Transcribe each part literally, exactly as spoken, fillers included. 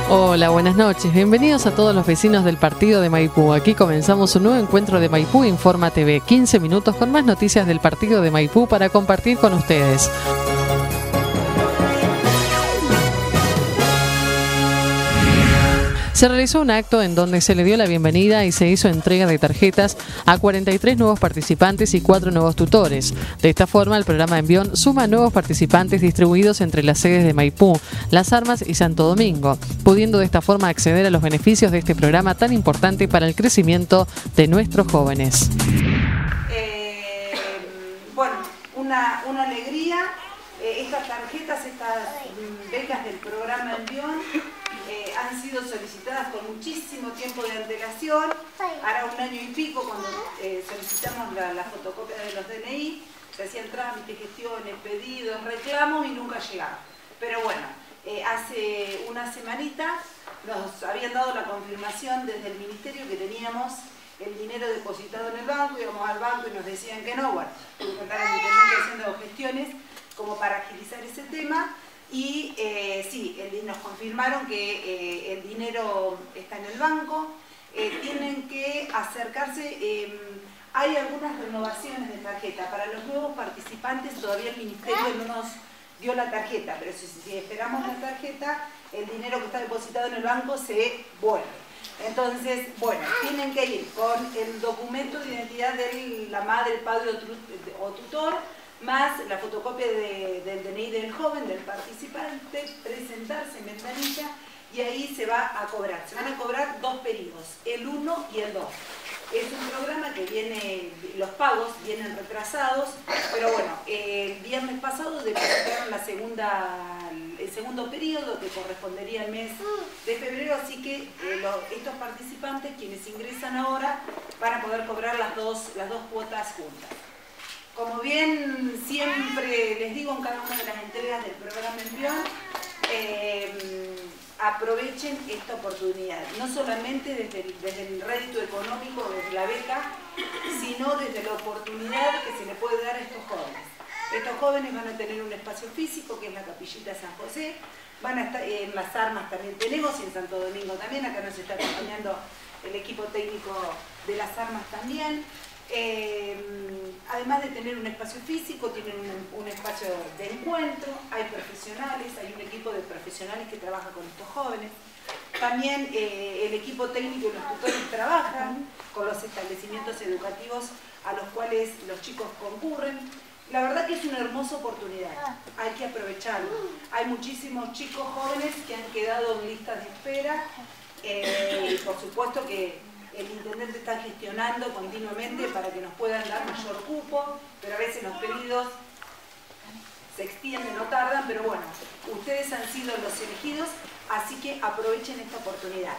Hola, buenas noches. Bienvenidos a todos los vecinos del partido de Maipú. Aquí comenzamos un nuevo encuentro de Maipú Informa T V. quince minutos con más noticias del partido de Maipú para compartir con ustedes. Se realizó un acto en donde se le dio la bienvenida y se hizo entrega de tarjetas a cuarenta y tres nuevos participantes y cuatro nuevos tutores. De esta forma, el programa Envión suma nuevos participantes distribuidos entre las sedes de Maipú, Las Armas y Santo Domingo, pudiendo de esta forma acceder a los beneficios de este programa tan importante para el crecimiento de nuestros jóvenes. Eh, bueno, una, una alegría. Eh, estas tarjetas, estas becas del programa Envión, Eh, han sido solicitadas con muchísimo tiempo de antelación. Hará un año y pico cuando eh, solicitamos la, la fotocopia de los D N I, se hacían trámites, gestiones, pedidos, reclamos y nunca llegaban. Pero bueno, eh, hace una semanita nos habían dado la confirmación desde el ministerio que teníamos el dinero depositado en el banco, íbamos al banco y nos decían que no. Bueno, tuve que estar en el intendente haciendo gestiones como para agilizar ese tema. Y eh, sí, el, nos confirmaron que eh, el dinero está en el banco, eh, tienen que acercarse, eh, hay algunas renovaciones de tarjeta. Para los nuevos participantes todavía el ministerio no nos dio la tarjeta, pero si, si esperamos la tarjeta, el dinero que está depositado en el banco se vuelve. Entonces, bueno, tienen que ir con el documento de identidad de la madre, el padre o tutor, más la fotocopia de, del D N I del joven, del participante, presentarse en ventanilla y ahí se va a cobrar. Se van a cobrar dos periodos, el uno y el dos. Es un programa que viene, los pagos vienen retrasados, pero bueno, el viernes pasado depositaron la segunda, el segundo periodo que correspondería al mes de febrero, así que eh, lo, estos participantes, quienes ingresan ahora, van a poder cobrar las dos, las dos cuotas juntas. Como bien siempre les digo en cada una de las entregas del programa Envión, eh, aprovechen esta oportunidad, no solamente desde el, desde el rédito económico, desde la beca, sino desde la oportunidad que se le puede dar a estos jóvenes. Estos jóvenes van a tener un espacio físico, que es la Capillita San José, van a estar en Las Armas también tenemos, y en Santo Domingo también, acá nos está acompañando el equipo técnico de Las Armas también. Eh, además de tener un espacio físico, tienen un, un espacio de encuentro, hay profesionales, hay un equipo de profesionales que trabaja con estos jóvenes. También eh, el equipo técnico y los tutores trabajan con los establecimientos educativos a los cuales los chicos concurren. La verdad que es una hermosa oportunidad, hay que aprovecharlo. Hay muchísimos chicos jóvenes que han quedado en listas de espera eh, y por supuesto que el intendente está gestionando continuamente para que nos puedan dar mayor cupo, pero a veces los pedidos se extienden, no tardan, pero bueno, ustedes han sido los elegidos, así que aprovechen esta oportunidad.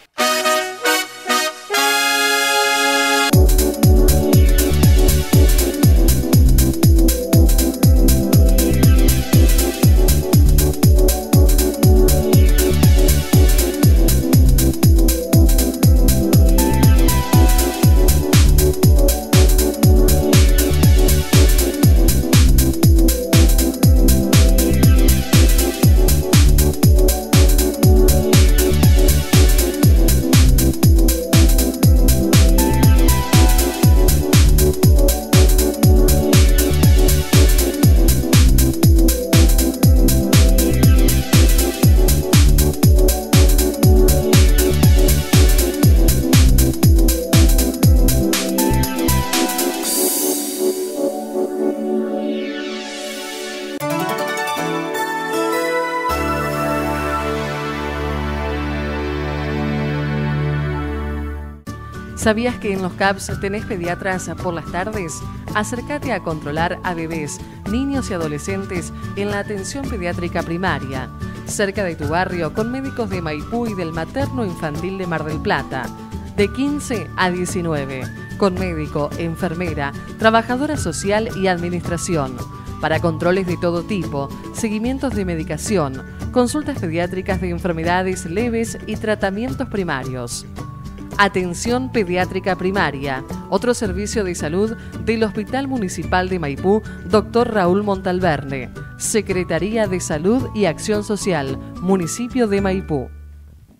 ¿Sabías que en los C A P S tenés pediatras por las tardes? Acércate a controlar a bebés, niños y adolescentes en la atención pediátrica primaria, cerca de tu barrio, con médicos de Maipú y del Materno Infantil de Mar del Plata, de quince a diecinueve, con médico, enfermera, trabajadora social y administración, para controles de todo tipo, seguimientos de medicación, consultas pediátricas de enfermedades leves y tratamientos primarios. Atención Pediátrica Primaria, otro servicio de salud del Hospital Municipal de Maipú, doctor Raúl Montalverne, Secretaría de Salud y Acción Social, Municipio de Maipú.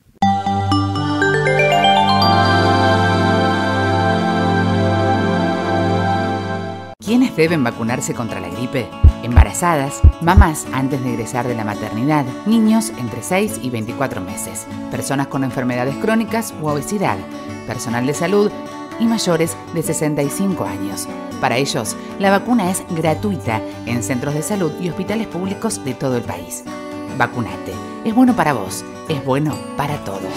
¿Quiénes deben vacunarse contra la gripe? Embarazadas, mamás antes de egresar de la maternidad, niños entre seis y veinticuatro meses, personas con enfermedades crónicas u obesidad, personal de salud y mayores de sesenta y cinco años. Para ellos, la vacuna es gratuita en centros de salud y hospitales públicos de todo el país. Vacunate. Es bueno para vos. Es bueno para todos.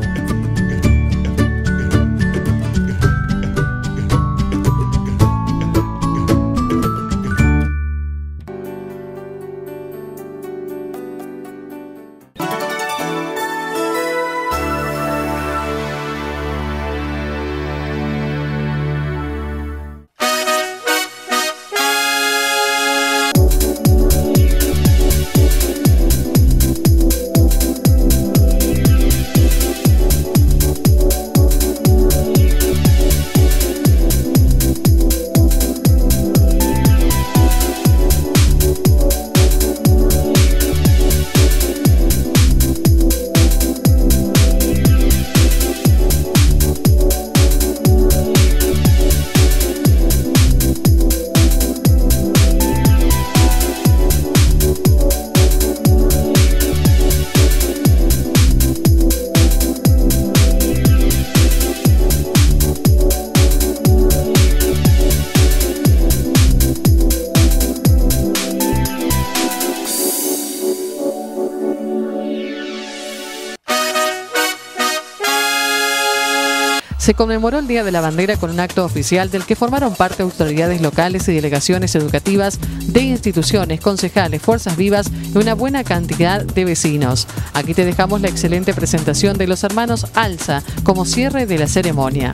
Se conmemoró el Día de la Bandera con un acto oficial del que formaron parte autoridades locales y delegaciones educativas de instituciones, concejales, fuerzas vivas y una buena cantidad de vecinos. Aquí te dejamos la excelente presentación de los hermanos Alza como cierre de la ceremonia.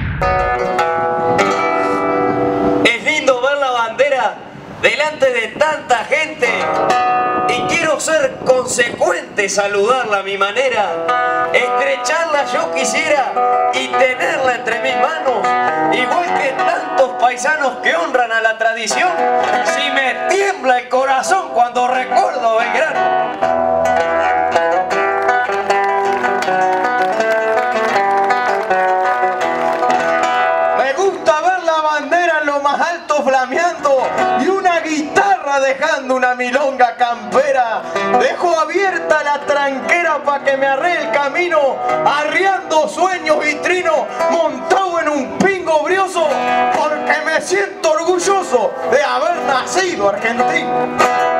Es lindo ver la bandera delante de tanta gente y quiero ser consecuente, saludarla a mi manera, estrecharla yo quisiera y tenerla entre mis manos, igual que tantos paisanos que honran a la tradición, si me tiembla el corazón cuando recuerdo Belgrano. Me gusta ver la bandera en lo más alto flameando y una guitarra dejando una milonga campera. Dejo abierta la tranquera pa' que me arre el camino, arriando sueños y trino, montado en un pingo brioso, porque me siento orgulloso de haber nacido argentino.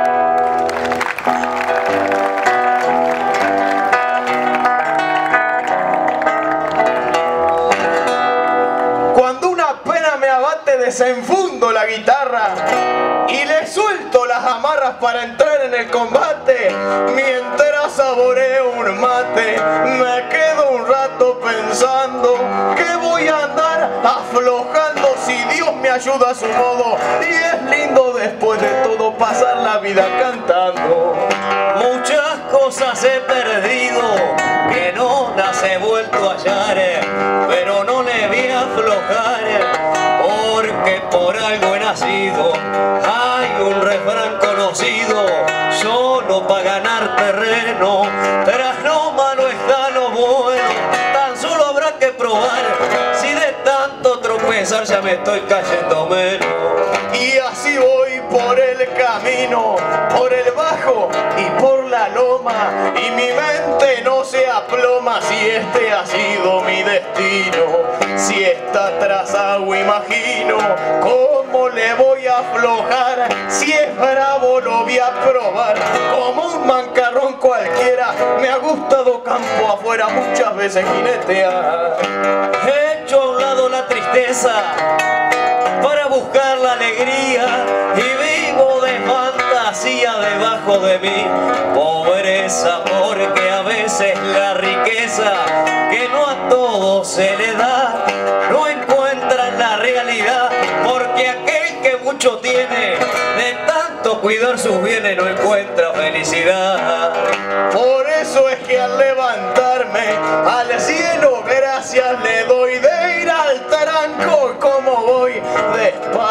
Cuando una pena me abate desenfundo la guitarra y le suelto las amarras para entrar en el combate. Mientras saboreo un mate, me quedo un rato pensando que voy a andar aflojando si Dios me ayuda a su modo. Y es lindo después de todo pasar la vida cantando. Muchas cosas he perdido que no las he vuelto a hallar, pero no le voy a aflojar, porque por algo he nacido. Hay un refrán conocido: solo para ganar terreno, tras lo malo está lo bueno. Tan solo habrá que probar, si de tanto tropezar ya me estoy cayendo menos. Y así voy por el camino, por el bajo y por la loma, y mi mente no se aploma si este ha sido mi destino. Si está trazado imagino cómo le voy a aflojar, si es bravo lo voy a probar, como un mancarrón cualquiera. Me ha gustado campo afuera muchas veces jinetear. He hecho a un lado la tristeza para buscar la alegría y vivo de fantasía debajo de mí. Pobreza, porque a veces la riqueza que no a todos se le da no encuentra la realidad, porque aquel que mucho tiene de tanto cuidar sus bienes no encuentra felicidad. Por eso es que al levantarme al cielo gracias le doy de ir al taranco como voy despacio.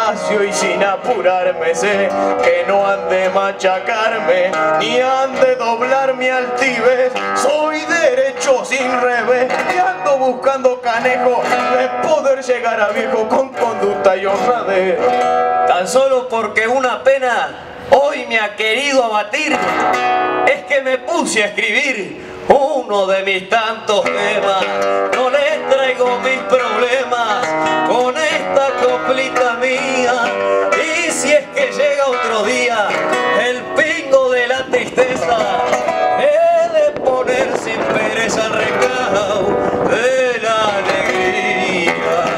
despacio y sin apurarme, sé que no han de machacarme, ni han de doblar mi altivez. Soy derecho sin revés y ando buscando canejo de poder llegar a viejo con conducta y honradez. Tan solo porque una pena hoy me ha querido abatir, es que me puse a escribir uno de mis tantos temas. No les traigo mis problemas con esta coplita mía, y si es que llega otro día el pingo de la tristeza, he de poner sin pereza el recao de la alegría.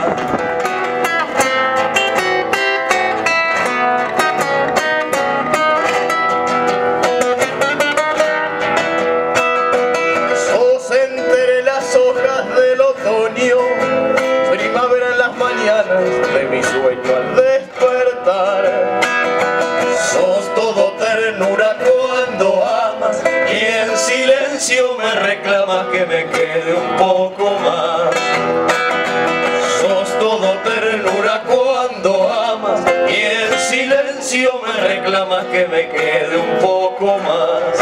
Primavera en las mañanas de mi sueño al despertar. Sos todo ternura cuando amas y en silencio me reclamas que me quede un poco más. Sos todo ternura cuando amas y en silencio me reclamas que me quede un poco más.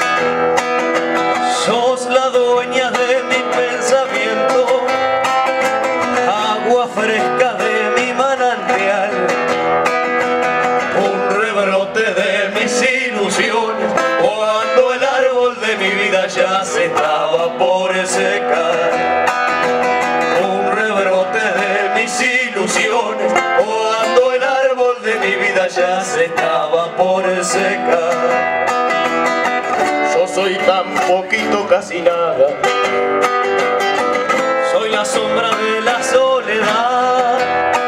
Sos la dueña de mi pensamiento, agua fresca de mi manantial, un rebrote de mis ilusiones, cuando el árbol de mi vida ya se estaba por secar. Un rebrote de mis ilusiones, cuando el árbol de mi vida ya se estaba por secar. Yo soy tan poquito, casi nada, soy la sombra de la soledad,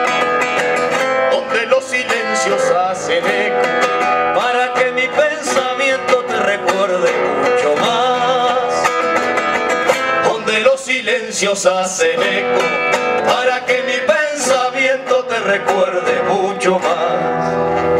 donde los silencios hacen eco, para que mi pensamiento te recuerde mucho más. Donde los silencios hacen eco, para que mi pensamiento te recuerde mucho más.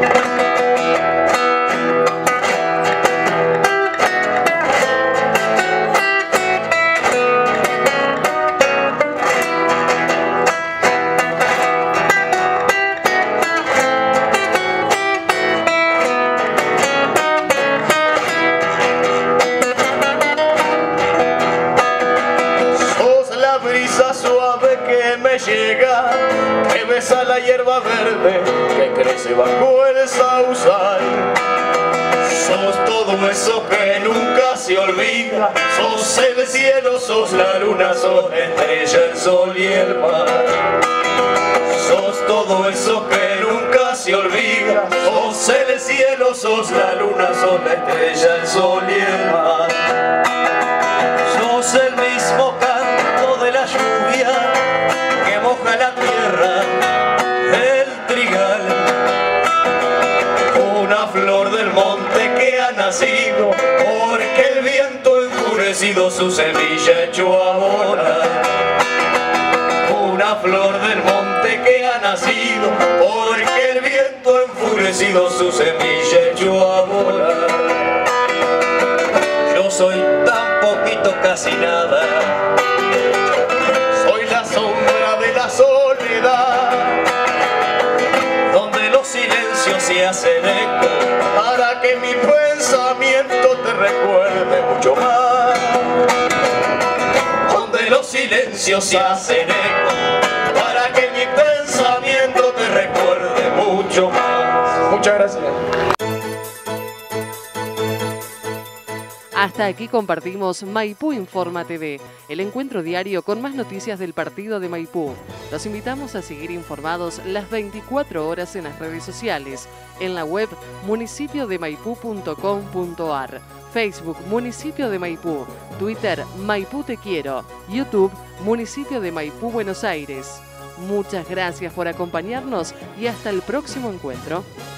Llega, que besa la hierba verde que crece bajo el sausal. Sos todo eso que nunca se olvida, sos el cielo, sos la luna, sos la estrella, el sol y el mar. Sos todo eso que nunca se olvida, sos el cielo, sos la luna, sos la estrella, el sol y el mar. Sos el mismo canto de la lluvia que moja la tierra, el trigal, una flor del monte que ha nacido, porque el viento enfurecido su semilla echó a volar. Una flor del monte que ha nacido, porque el viento enfurecido su semilla echó a volar. Yo soy tan poquito, casi nada, soy la sombra de la soledad, donde los silencios se hacen eco, para que mi pensamiento te recuerde mucho más. Donde los silencios se hacen eco, para que mi pensamiento te recuerde mucho más. Muchas gracias. Hasta aquí compartimos Maipú Informa T V, el encuentro diario con más noticias del partido de Maipú. Los invitamos a seguir informados las veinticuatro horas en las redes sociales, en la web municipio de maipú punto com punto ar, Facebook Municipio de Maipú, Twitter Maipú Te Quiero, YouTube Municipio de Maipú Buenos Aires. Muchas gracias por acompañarnos y hasta el próximo encuentro.